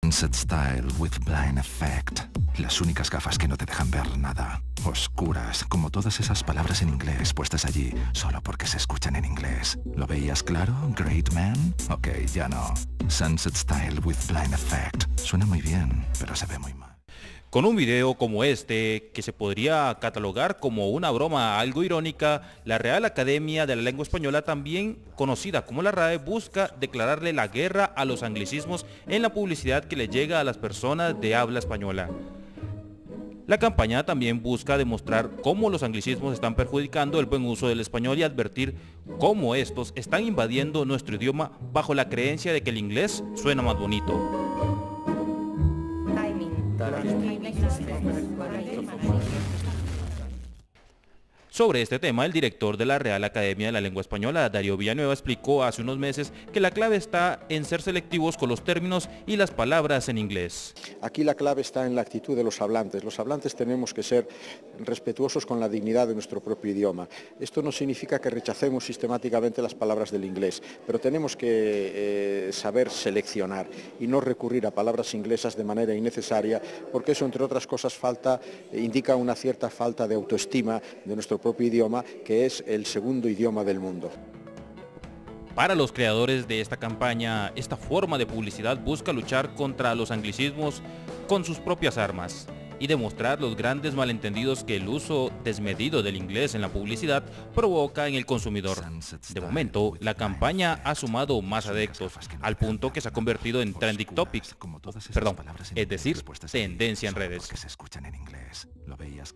Sunset Style with Blind Effect. Las únicas gafas que no te dejan ver nada. Oscuras, como todas esas palabras en inglés puestas allí solo porque se escuchan en inglés. ¿Lo veías claro, Great Man? Ok, ya no. Sunset Style with Blind Effect. Suena muy bien, pero se ve muy mal. Con un video como este, que se podría catalogar como una broma algo irónica, la Real Academia de la Lengua Española, también conocida como la RAE, busca declararle la guerra a los anglicismos en la publicidad que le llega a las personas de habla española. La campaña también busca demostrar cómo los anglicismos están perjudicando el buen uso del español y advertir cómo estos están invadiendo nuestro idioma bajo la creencia de que el inglés suena más bonito. Sobre este tema, el director de la Real Academia de la Lengua Española, Darío Villanueva, explicó hace unos meses que la clave está en ser selectivos con los términos y las palabras en inglés. Aquí la clave está en la actitud de los hablantes. Los hablantes tenemos que ser respetuosos con la dignidad de nuestro propio idioma. Esto no significa que rechacemos sistemáticamente las palabras del inglés, pero tenemos que saber seleccionar y no recurrir a palabras inglesas de manera innecesaria, porque eso, entre otras cosas, indica una cierta falta de autoestima de nuestro propio idioma, que es el segundo idioma del mundo. Para los creadores de esta campaña, esta forma de publicidad busca luchar contra los anglicismos con sus propias armas y demostrar los grandes malentendidos que el uso desmedido del inglés en la publicidad provoca en el consumidor. De momento, la campaña ha sumado más adeptos, al punto que se ha convertido en trending topic, es decir, tendencia en redes.